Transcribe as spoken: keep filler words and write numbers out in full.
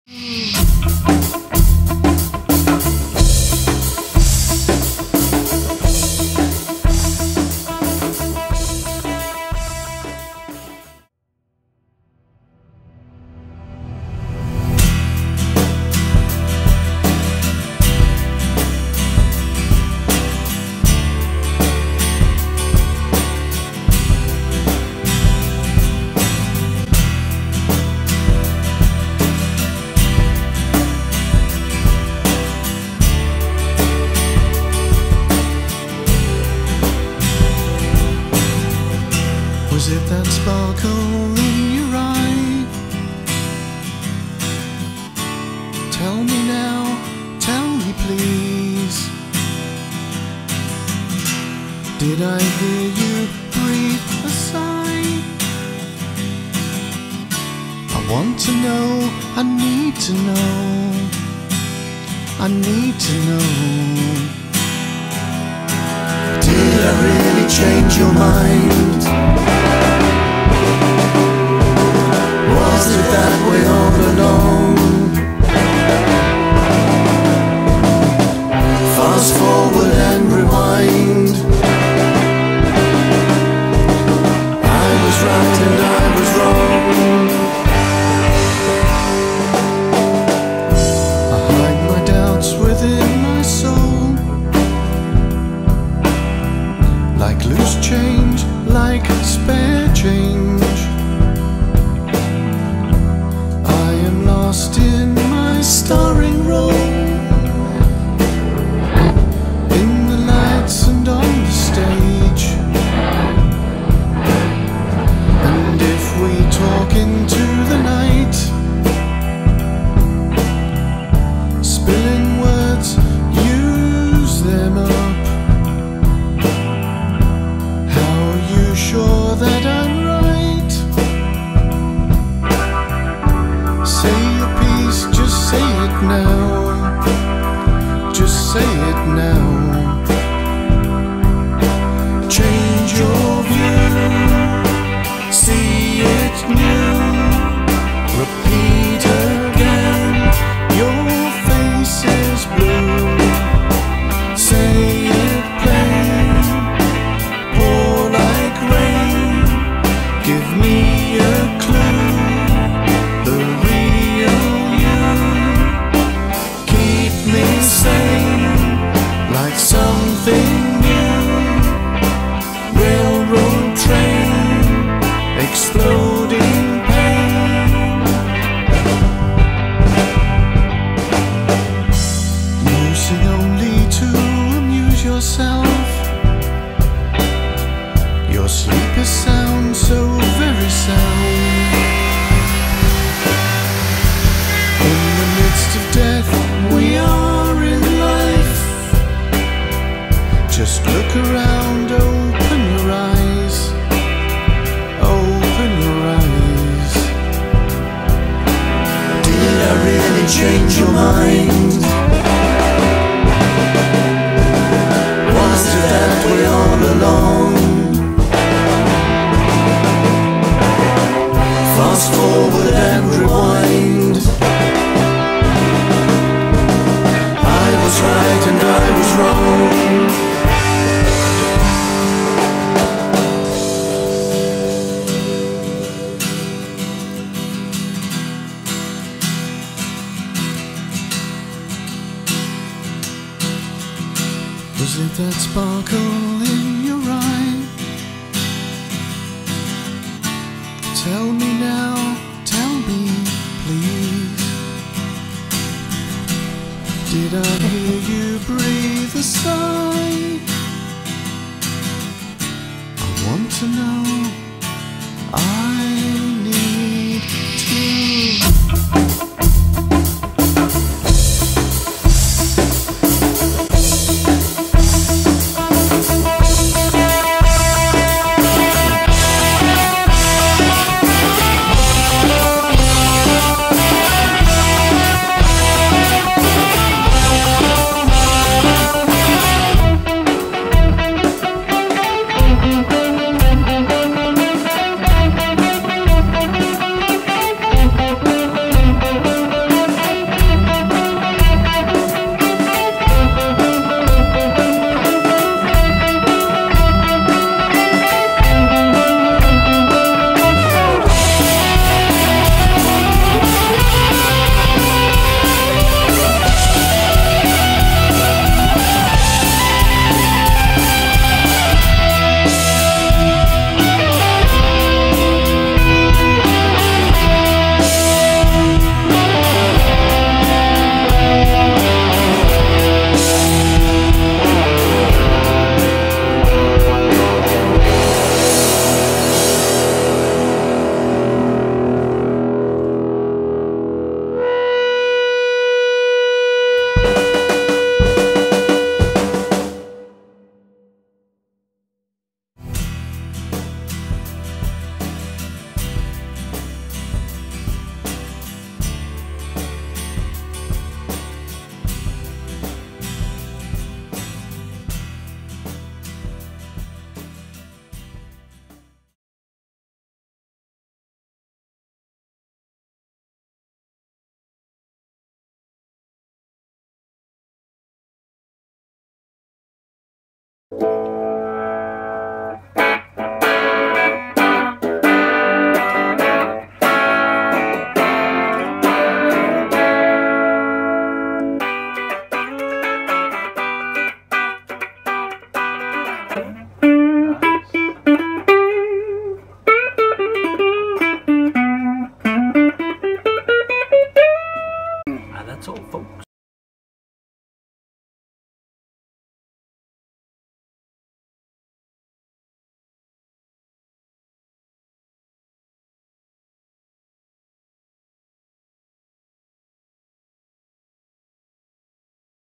Was it that sparkle in your eye? Tell me now, tell me please. Did I hear you breathe a sigh? I want to know, I need to know, I need to know. Did I really change your mind? Was it that way all along? Fast forward and rewind. I was right and I was wrong. I hide my doubts within my soul, like loose change, like spare change. I am lost in my starring role, in the lights and on the stage. And if we talk into the night, spilling words, use them up. How are you sure that I'm right? Say your piece, just say it now. Just say it now. Change your view, see it new. Repeat again, your face is blue. Say it plain, pour like rain. Give me a clue, the real you. Keep me sane, like something new. Railroad train, exploding pain. You sing only to amuse yourself. Your sleep is sound, so very sound. In the midst of death, we are in life. Just look around, open your eyes. Open your eyes. Did I really change your mind? Was it that way all along? Fast forward and rewind. I was right and I was wrong. Was it that sparkle in your eye? Tell me now, tell me please. Did I hear you breathe a sigh? I want to know, I